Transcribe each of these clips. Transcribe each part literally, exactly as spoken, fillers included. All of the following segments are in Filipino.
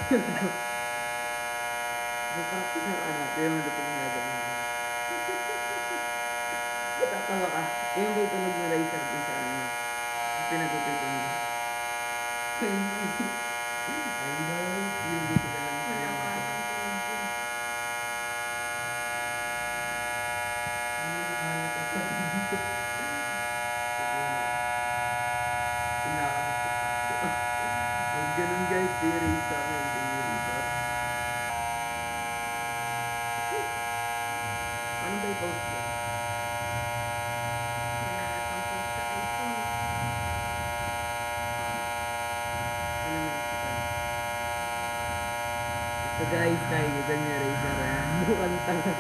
Parang pinaraan natin yung dapat yung gagawin. Tatawa ka. Yung ba itunog ni Razer kung saan niya? Pinagupitong niya. Ayun guys, yung dito na lang. Wala pa akong tunog yun. Ano yung kalat at sa dito? Pinakabot. Huwag ganun guys, di Razer. Hindi Razer. Ano ba i-post yan? Wala atang post sa iPhone. Ano na yung sipan? Ito guys, nakikita niyo Razer yan. Mukhang tanga.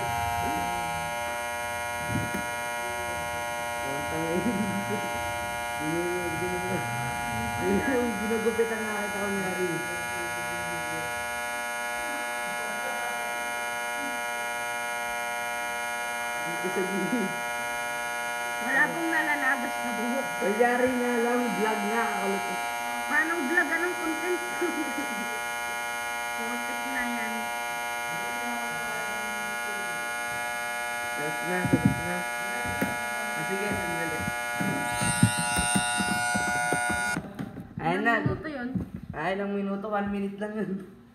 Mukhang tanga yun. Ginugupit ang nakita ko ni Ari. Dito sa gilid. Wala pong nalalabas na buhok. Kunyari nga lang, vlog nga ako. Paano vlog? Anong content? Putik na yan. Tapos na, tapos na. Ah, sige, sandali. Ayan na. Ilang minuto yun? Ay, ilang minuto, one minute lang yun.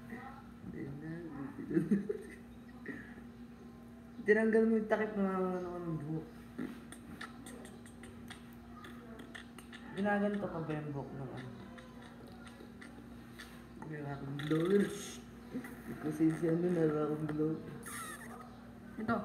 Tinanggal mo yung takip na mga ano ng buhok. Ginaganto ka ba yung buhok ng ano? Meron akong blower. Kasi si ano, meron akong blower. Ito.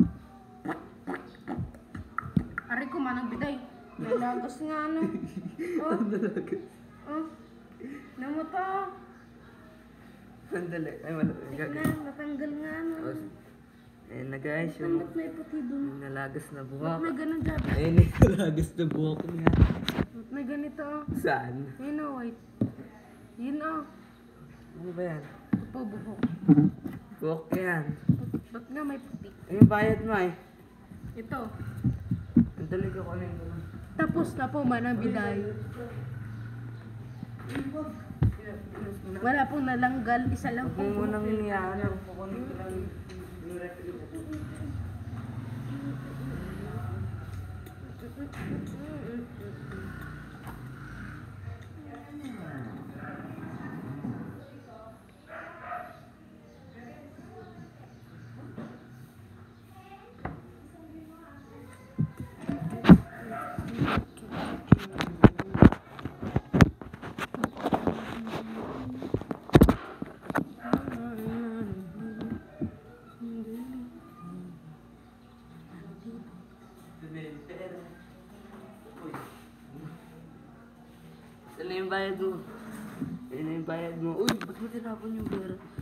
Ari ko manang biday. Nalagas nga ano. Oh. Ang dalaga. Oh. Namuto. Sandali. Ay, wala. Tignan, natanggal nga ano. Ayun na guys, Ba't yung ba't may puti dun? yung nalagas na Ba't buhok. may ganun dyan? Ayun yung nalagas na buhok niya. Ba't may ganito oh? Saan? Yun oh, white. Yun oh. Ano ba yan? Ito po buhok. Buhok yan. Ba't, ba't nga may puti? Ay, yung bayad mo ay. Ito. Ang dalig ako na yung Tapos na po manang biday. Wala pong nalanggal. Isa lang Huwag po. mo munang niyaan. Kukunin ko lang yung record. Saan na yung bayad mo? Saan na yung bayad mo? Uy, ba't mo tinapon yung pera?